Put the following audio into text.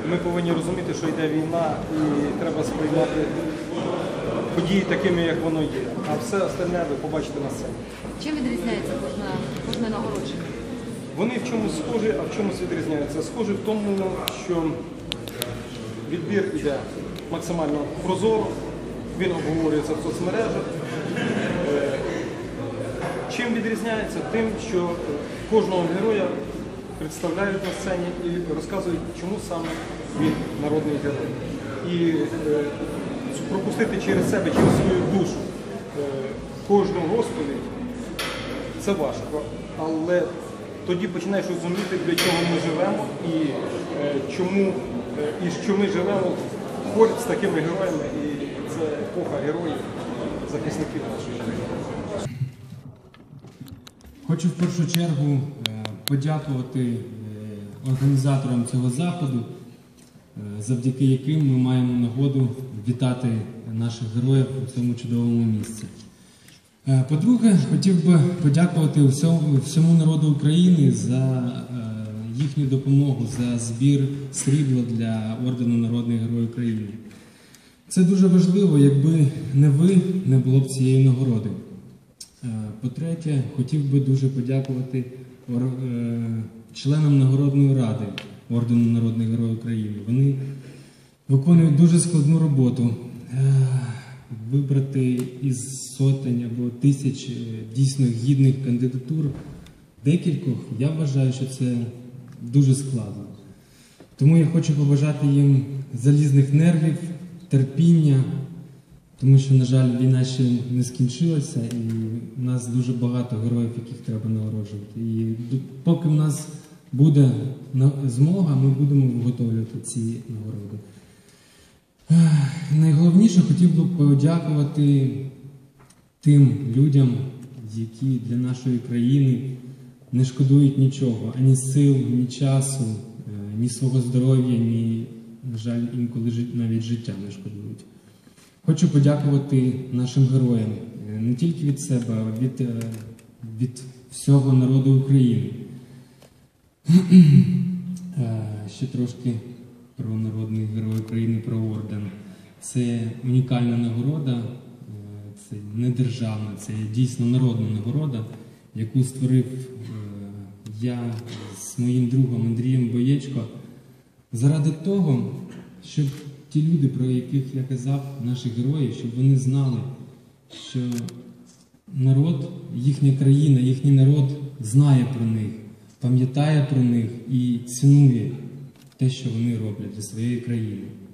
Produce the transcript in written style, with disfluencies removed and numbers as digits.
ми повинні розуміти, що йде війна і треба сприймати події такими, як воно є. А все остальне ви побачите на сцені. Чим відрізняється кожне нагородження? Вони в чомусь схожі, а в чомусь відрізняються. Схожі в тому, що відбір йде максимально прозоро, він обговорюється в соцмережах. Чим відрізняється? Тим, що кожного героя представляють на сцені і розказують, чому саме він народний герой. І пропустити через себе, через свою душу кожну розповідь – це важко. Але тоді починаєш розуміти, для чого ми живемо і що ми живемо поряд з такими героями. І це епоха героїв, захисників нашої країни. Хочу в першу чергу подякувати організаторам цього заходу, завдяки яким ми маємо нагоду вітати наших героїв у цьому чудовому місці. По-друге, хотів би подякувати всьому народу України за їхню допомогу, за збір срібла для Ордену Народний Герой України. Це дуже важливо, якби не ви, не було б цієї нагороди. По-третє, хотів би дуже подякувати членам Нагородної ради Ордену Народний Герой України. Вони виконують дуже складну роботу. Вибрати із сотень або тисяч дійсно гідних кандидатур декількох, я вважаю, що це дуже складно. Тому я хочу побажати їм залізних нервів, терпіння, тому що, на жаль, війна ще не скінчилася, і в нас дуже багато героїв, яких треба нагороджувати. І поки в нас буде змога, ми будемо виготовлювати ці нагороди. Найголовніше, хотів би подякувати тим людям, які для нашої країни не шкодують нічого, ані сил, ні часу, ні свого здоров'я, ні, на жаль, інколи навіть життя не шкодують. Хочу подякувати нашим героям, не тільки від себе, а від всього народу України. Ще трошки про Народний Герой України, про орден. Це унікальна нагорода, це не державна, це дійсно народна нагорода, яку створив я з моїм другом Андрієм Боєчко заради того, щоб ті люди, про яких я казав, наші герої, щоб вони знали, що народ, їхня країна, їхній народ знає про них, пам'ятає про них і цінує те, що вони роблять для своєї країни.